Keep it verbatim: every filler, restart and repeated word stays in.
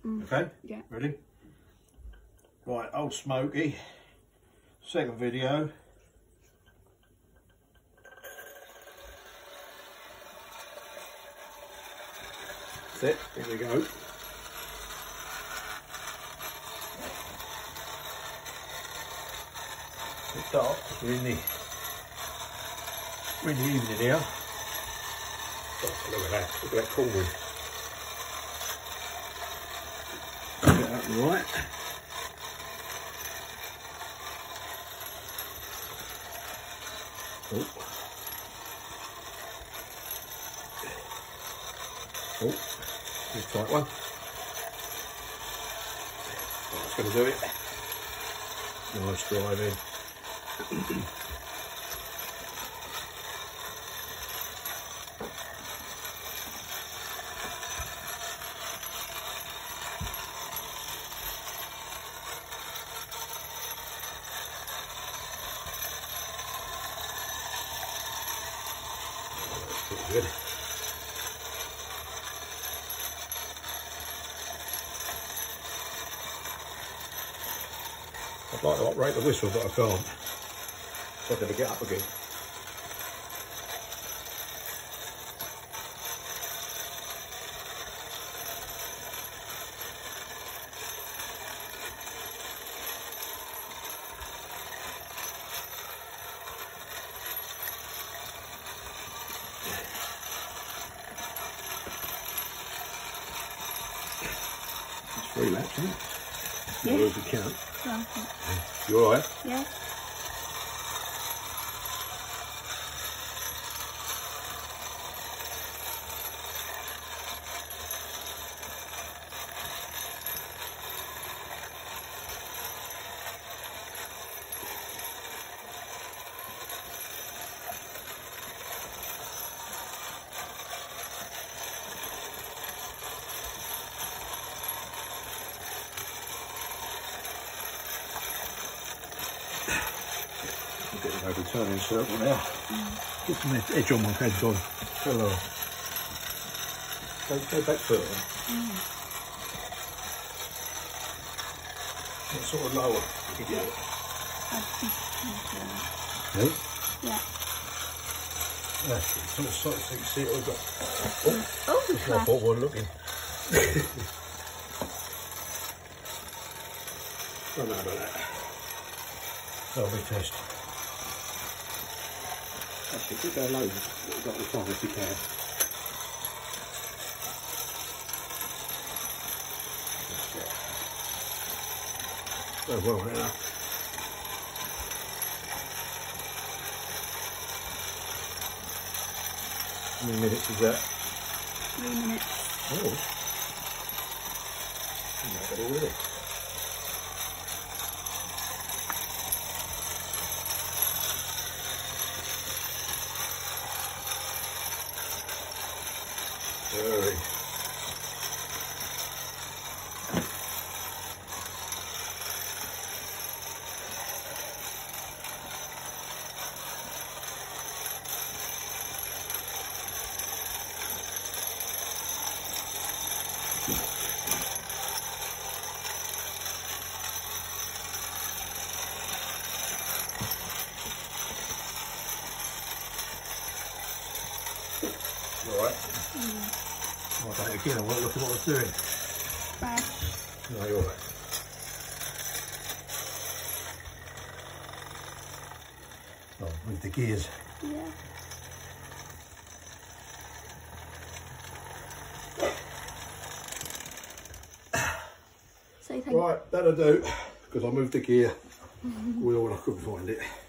Mm. Okay? Yeah. Ready? Right, Old Smoky. Second video. That's it. Here we go. It's dark because we're in the we're in the evening here. Oh, look at that! Look at that corner. Get that right. Oh. Oh, good tight one. That's going to do it. Nice driving. That's pretty good. I'd like to operate the whistle, but I can't. So I've got to get up again. It's three laps, isn't it? Yeah. As well as you count. Yeah. You alright? Yeah. I'm getting over the turning circle now. Mm. Get some edge on my head on. Hello. Go, go back further. Mm. Get sort of lower if you get it. Okay. Yeah? Yeah. That's it. Sort of slight so you can see it all got. Oh, Oh, the that's what I thought while looking. Don't know about that. Lovely test. Actually, if you go low, you've got the far as you can. Go well now. How many minutes is that? Three minutes. Oh. I'm not bad already. Very. Alright. Mm. I'll do it again. I won't look at what I was doing. Bye. No, you're alright. Oh, move the gears. Yeah. So thank Right, that'll do. Because I moved the gear wheel and I couldn't find it.